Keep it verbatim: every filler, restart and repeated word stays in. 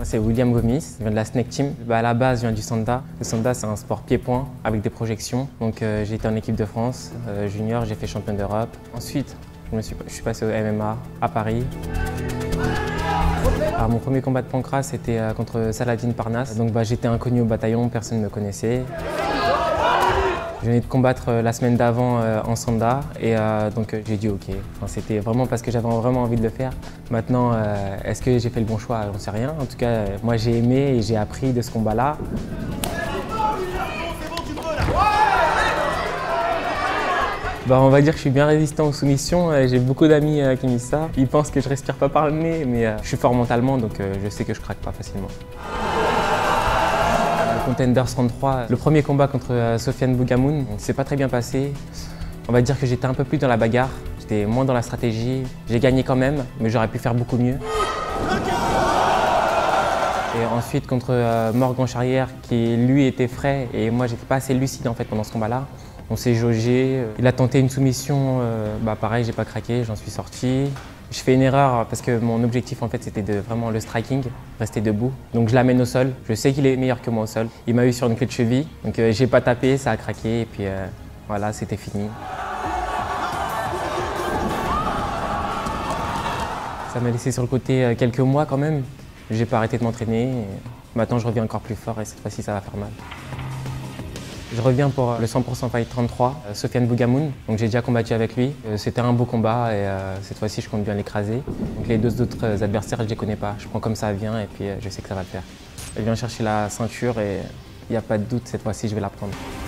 C'est William Gomis, je viens de la Snake Team. Bah, à la base, je viens du Sanda. Le Sanda, c'est un sport pied-point avec des projections. Donc euh, j'ai été en équipe de France, euh, junior, j'ai fait champion d'Europe. Ensuite, je, me suis, je suis passé au M M A à Paris. Alors, mon premier combat de pancras, c'était euh, contre Saladin Parnasse. Donc bah, j'étais inconnu au bataillon, personne ne me connaissait. Je venais de combattre la semaine d'avant euh, en Sanda et euh, donc euh, j'ai dit ok. Enfin, c'était vraiment parce que j'avais vraiment envie de le faire. Maintenant, euh, est-ce que j'ai fait le bon choix? J'en sais rien. En tout cas, euh, moi j'ai aimé et j'ai appris de ce combat-là. Bah, on va dire que je suis bien résistant aux soumissions. J'ai beaucoup d'amis euh, qui me disent ça. Ils pensent que je respire pas par le nez, mais euh, je suis fort mentalement, donc euh, je sais que je craque pas facilement. Contenders trente-trois, le premier combat contre euh, Sofiane Bougamoun, c'est pas très bien passé. On va dire que j'étais un peu plus dans la bagarre, j'étais moins dans la stratégie. J'ai gagné quand même, mais j'aurais pu faire beaucoup mieux. Et ensuite contre euh, Morgan Charrière, qui lui était frais et moi j'étais pas assez lucide en fait pendant ce combat-là. On s'est jaugé, il a tenté une soumission, euh, bah pareil, j'ai pas craqué, j'en suis sorti. Je fais une erreur parce que mon objectif en fait c'était de vraiment le striking, rester debout. Donc je l'amène au sol, je sais qu'il est meilleur que moi au sol. Il m'a eu sur une clé de cheville, donc euh, j'ai pas tapé, ça a craqué et puis euh, voilà, c'était fini. Ça m'a laissé sur le côté euh, quelques mois quand même. J'ai pas arrêté de m'entraîner. Maintenant je reviens encore plus fort et cette fois-ci ça va faire mal. Je reviens pour le cent pour cent Fight trente-trois, euh, Sofiane Bougamoun. Donc j'ai déjà combattu avec lui. Euh, C'était un beau combat et euh, cette fois-ci je compte bien l'écraser. Donc les deux autres euh, adversaires je les connais pas. Je prends comme ça vient et puis euh, je sais que ça va le faire. Elle vient chercher la ceinture et il n'y a pas de doute, cette fois-ci je vais la prendre.